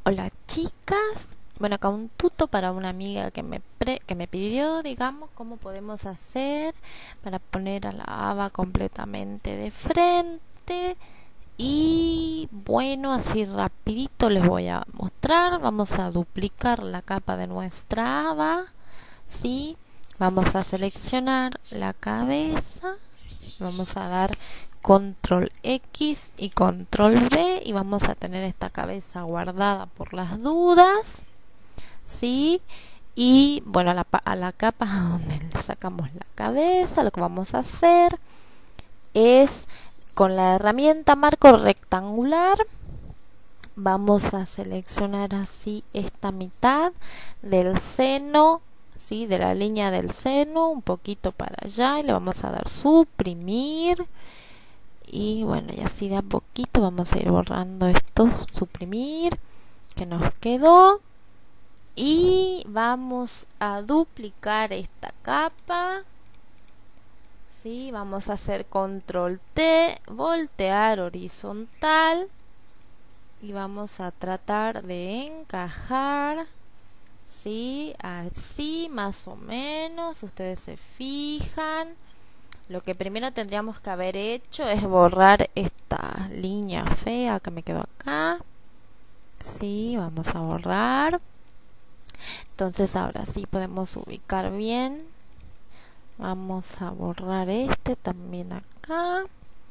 Hola chicas, bueno acá un tuto para una amiga que me pidió, digamos, cómo podemos hacer para poner a la haba completamente de frente. Y bueno, así rapidito les voy a mostrar. Vamos a duplicar la capa de nuestra haba, ¿sí? Vamos a seleccionar la cabeza, vamos a dar control X y control V y vamos a tener esta cabeza guardada por las dudas, ¿sí? Y bueno, a la capa donde le sacamos la cabeza, lo que vamos a hacer es con la herramienta marco rectangular. Vamos a seleccionar así esta mitad del seno, ¿sí? De la línea del seno, un poquito para allá, y le vamos a dar suprimir. Y bueno, y así de a poquito vamos a ir borrando estos, suprimir, que nos quedó. Y vamos a duplicar esta capa, ¿sí? Vamos a hacer control T, voltear horizontal. Y vamos a tratar de encajar, ¿sí? Así más o menos, ustedes se fijan. Lo que primero tendríamos que haber hecho es borrar esta línea fea que me quedó acá. Sí, vamos a borrar. Entonces ahora sí podemos ubicar bien. Vamos a borrar este también acá.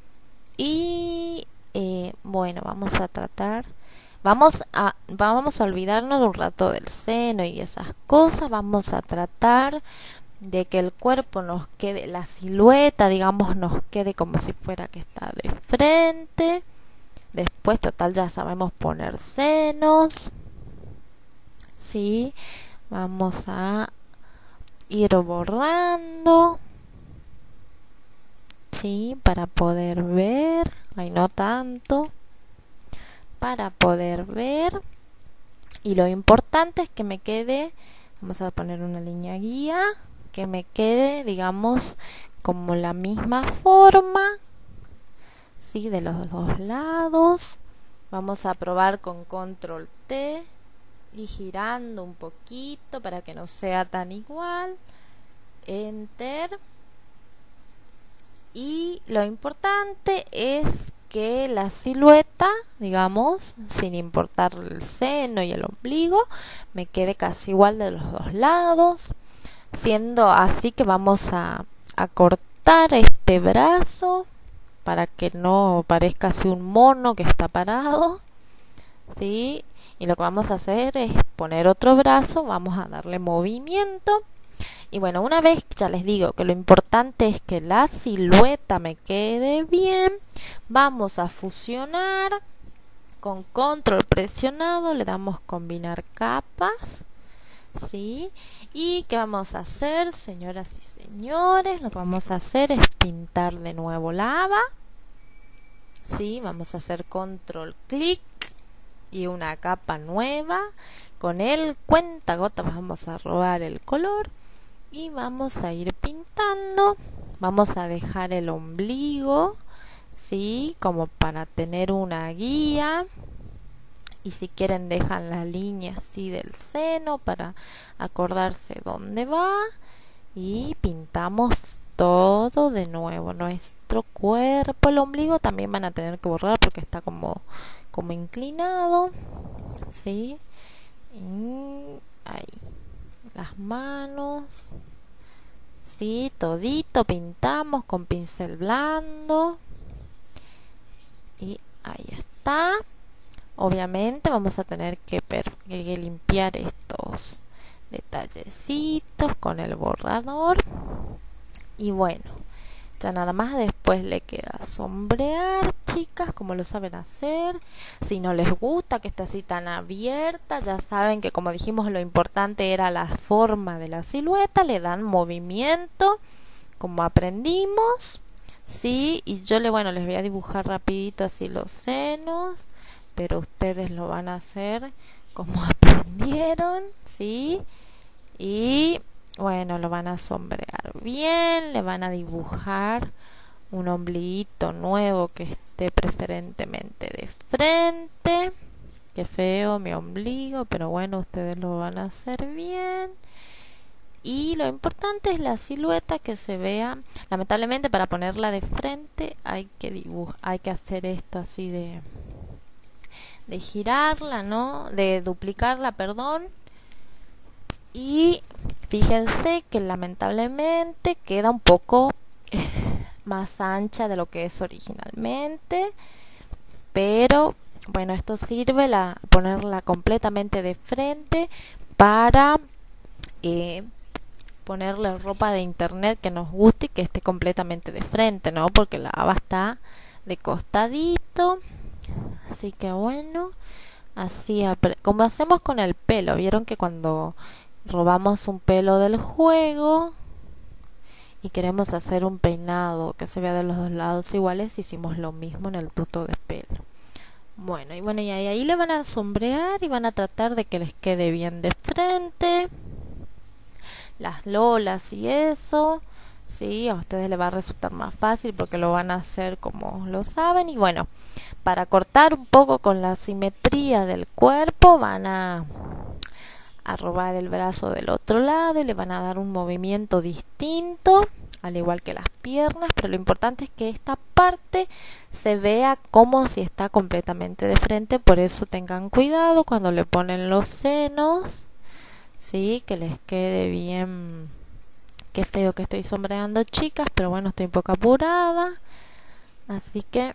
Y bueno, vamos a tratar. Vamos a olvidarnos de un rato del seno y esas cosas. Vamos a tratar de que el cuerpo nos quede, la silueta, digamos, nos quede como si fuera que está de frente. Después, total, ya sabemos poner senos. Sí, vamos a ir borrando. Sí, para poder ver. Ay, no tanto. Para poder ver. Y lo importante es que me quede, vamos a poner una línea guía, que me quede, digamos, como la misma forma, ¿sí? De los dos lados. Vamos a probar con control T y girando un poquito para que no sea tan igual. Enter. Y lo importante es que la silueta, digamos, sin importar el seno y el ombligo, me quede casi igual de los dos lados. Siendo así que vamos a cortar este brazo para que no parezca así un mono que está parado, ¿sí? Y lo que vamos a hacer es poner otro brazo, vamos a darle movimiento. Y bueno, una vez ya les digo que lo importante es que la silueta me quede bien, vamos a fusionar con control presionado, le damos combinar capas, ¿sí? Y ¿qué vamos a hacer, señoras y señores? Lo que vamos a hacer es pintar de nuevo la haba, ¿sí? Vamos a hacer control clic y una capa nueva. Con el cuentagotas vamos a robar el color y vamos a ir pintando. Vamos a dejar el ombligo, ¿sí? Como para tener una guía. Y si quieren dejan la línea así del seno para acordarse dónde va. Y pintamos todo de nuevo, nuestro cuerpo. El ombligo también van a tener que borrar porque está como inclinado, ¿sí? Y ahí, las manos, ¿sí? Todito pintamos con pincel blando. Y ahí está. Obviamente vamos a tener que limpiar estos detallecitos con el borrador. Y bueno, ya nada más después le queda sombrear, chicas, como lo saben hacer. Si no les gusta que esté así tan abierta, ya saben que como dijimos lo importante era la forma de la silueta, le dan movimiento como aprendimos, ¿sí? Y yo les voy a dibujar rapidito así los senos, pero ustedes lo van a hacer como aprendieron, ¿sí? Y bueno, lo van a sombrear bien, le van a dibujar un ombliguito nuevo que esté preferentemente de frente, Qué feo mi ombligo, pero bueno, ustedes lo van a hacer bien. Y lo importante es la silueta, que se vea. Lamentablemente, para ponerla de frente hay que hacer esto así de girarla, ¿no? De duplicarla, perdón. Y fíjense que lamentablemente queda un poco más ancha de lo que es originalmente, pero bueno, esto sirve ponerla completamente de frente para ponerle ropa de internet que nos guste y que esté completamente de frente, ¿no? Porque la haba está de costadito. Así que bueno, así como hacemos con el pelo. Vieron que cuando robamos un pelo del juego y queremos hacer un peinado que se vea de los dos lados iguales, hicimos lo mismo en el tuto de pelo. Bueno, y ahí le van a sombrear y van a tratar de que les quede bien de frente las lolas y eso. Sí, a ustedes les va a resultar más fácil porque lo van a hacer como lo saben. Y bueno, para cortar un poco con la simetría del cuerpo, van a robar el brazo del otro lado y le van a dar un movimiento distinto, al igual que las piernas, pero lo importante es que esta parte se vea como si está completamente de frente. Por eso tengan cuidado cuando le ponen los senos, sí, que les quede bien. Qué feo que estoy sombreando, chicas, pero bueno, estoy un poco apurada, así que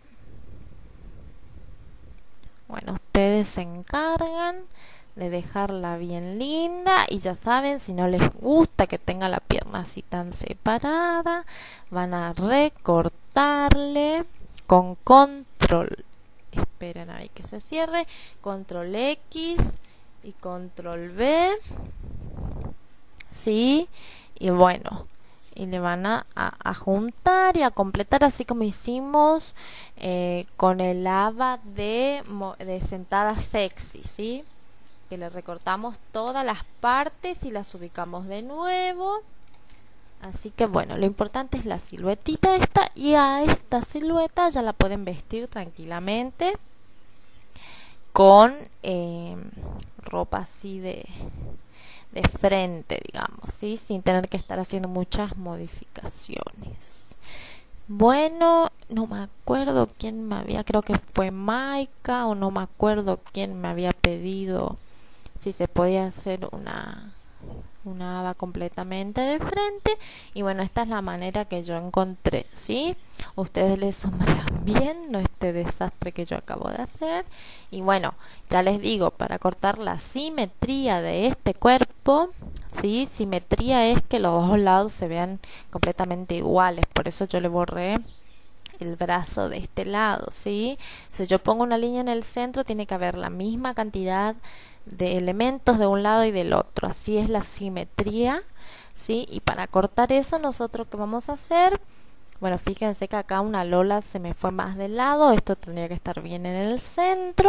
bueno, ustedes se encargan de dejarla bien linda. Y ya saben, si no les gusta que tenga la pierna así tan separada, van a recortarle con control, esperen ahí que se cierre, control X y control V, ¿sí? Y bueno, y le van a juntar y a completar, así como hicimos con el haba de sentada sexy, ¿sí? Que le recortamos todas las partes y las ubicamos de nuevo. Así que bueno, lo importante es la siluetita esta, y a esta silueta ya la pueden vestir tranquilamente con ropa así de frente, digamos, ¿sí? Sin tener que estar haciendo muchas modificaciones. Bueno, no me acuerdo quién me había, creo que fue Maika, o no me acuerdo quién me había pedido si se podía hacer una haba completamente de frente. Y bueno, esta es la manera que yo encontré, ¿sí? Ustedes les sombrean bien, no este desastre que yo acabo de hacer. Y bueno, ya les digo, para cortar la simetría de este cuerpo, ¿sí? Simetría es que los dos lados se vean completamente iguales, por eso yo le borré el brazo de este lado, ¿sí? Si yo pongo una línea en el centro, tiene que haber la misma cantidad de elementos de un lado y del otro. Así es la simetría, ¿sí? Y para cortar eso, nosotros ¿qué vamos a hacer? Bueno, fíjense que acá una lola se me fue más del lado. Esto tendría que estar bien en el centro.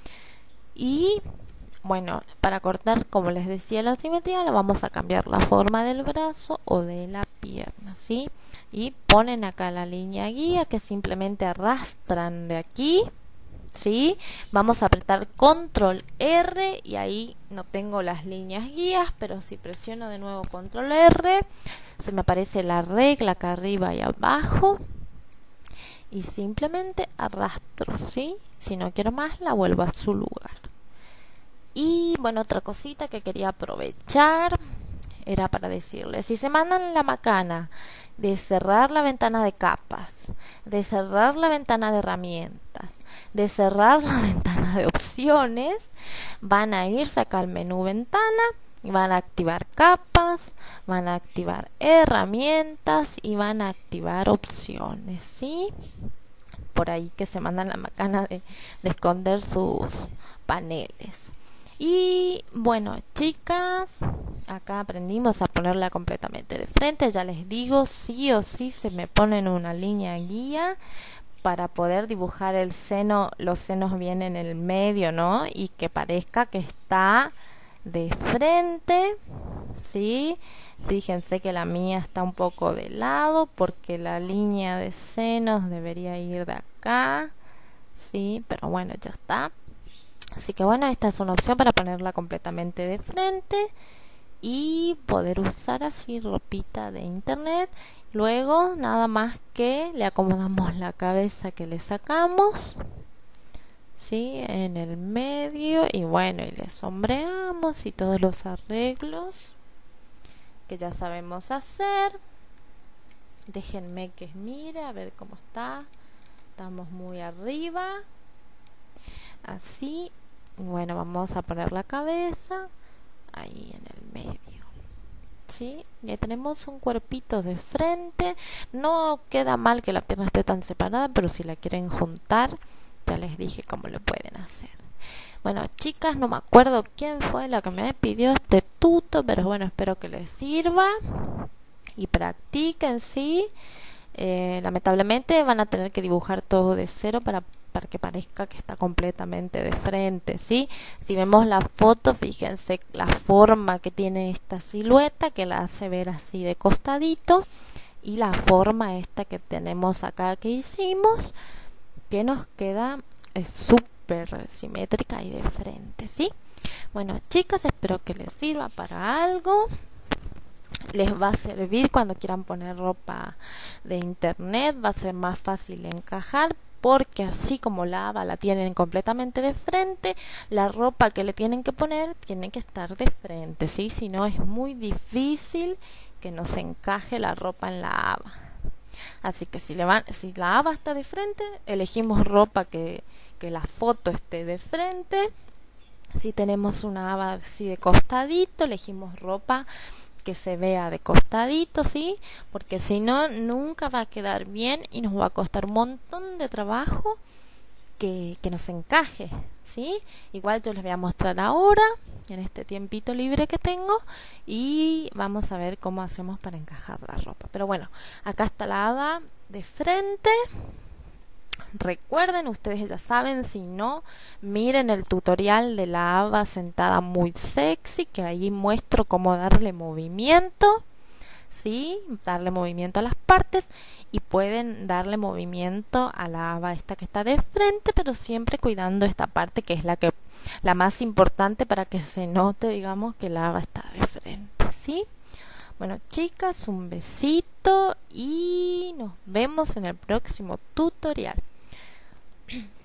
Y bueno, para cortar, como les decía, la simetría, le vamos a cambiar la forma del brazo o de la pierna, ¿sí? Y ponen acá la línea guía, que simplemente arrastran de aquí, ¿sí? Vamos a apretar control R y ahí no tengo las líneas guías, pero si presiono de nuevo control R, se me aparece la regla acá arriba y abajo y simplemente arrastro, ¿sí? Si no quiero más, la vuelvo a su lugar. Y bueno, otra cosita que quería aprovechar era para decirles, si se mandan la macana de cerrar la ventana de capas, de cerrar la ventana de herramientas, de cerrar la ventana de opciones, van a irse acá al menú ventana y van a activar capas, van a activar herramientas y van a activar opciones, ¿sí? Por ahí que se mandan la macana de esconder sus paneles. Y bueno, chicas, acá aprendimos a ponerla completamente de frente. Ya les digo, sí o sí se me ponen una línea guía para poder dibujar el seno, los senos bien en el medio, ¿no? Y que parezca que está de frente, ¿sí? Fíjense que la mía está un poco de lado porque la línea de senos debería ir de acá, ¿sí? Pero bueno, ya está. Así que bueno, esta es una opción para ponerla completamente de frente y poder usar así ropita de internet. Luego nada más que le acomodamos la cabeza que le sacamos, ¿sí? En el medio, y bueno, y le sombreamos y todos los arreglos que ya sabemos hacer. Déjenme que mire a ver cómo está. Estamos muy arriba, así. Bueno, vamos a poner la cabeza ahí en el medio, ¿sí? Ya tenemos un cuerpito de frente. No queda mal que la pierna esté tan separada, pero si la quieren juntar, ya les dije cómo lo pueden hacer. Bueno, chicas, no me acuerdo quién fue la que me pidió este tuto, pero bueno, espero que les sirva y practiquen, ¿sí? Lamentablemente van a tener que dibujar todo de cero para que parezca que está completamente de frente, ¿sí? Si vemos la foto, fíjense la forma que tiene esta silueta, que la hace ver así de costadito, y la forma esta que tenemos acá que hicimos, que nos queda súper simétrica y de frente, ¿sí? Bueno, chicas, espero que les sirva para algo. Les va a servir cuando quieran poner ropa de internet, va a ser más fácil encajar, porque así como la haba la tienen completamente de frente, la ropa que le tienen que poner tiene que estar de frente, ¿sí? Si no, es muy difícil que nos encaje la ropa en la haba. Así que si la haba está de frente, elegimos ropa que la foto esté de frente. Si tenemos una haba así de costadito, elegimos ropa que se vea de costadito, ¿sí? Porque si no, nunca va a quedar bien y nos va a costar un montón de trabajo que nos encaje, ¿sí? Igual yo les voy a mostrar ahora, en este tiempito libre que tengo, y vamos a ver cómo hacemos para encajar la ropa. Pero bueno, acá está la haba de frente. Recuerden, ustedes ya saben, si no, miren el tutorial de la haba sentada muy sexy, que ahí muestro cómo darle movimiento, ¿sí? Darle movimiento a las partes, y pueden darle movimiento a la haba esta que está de frente, pero siempre cuidando esta parte que es la más importante para que se note, digamos, que la haba está de frente, ¿sí? Bueno, chicas, un besito y nos vemos en el próximo tutorial.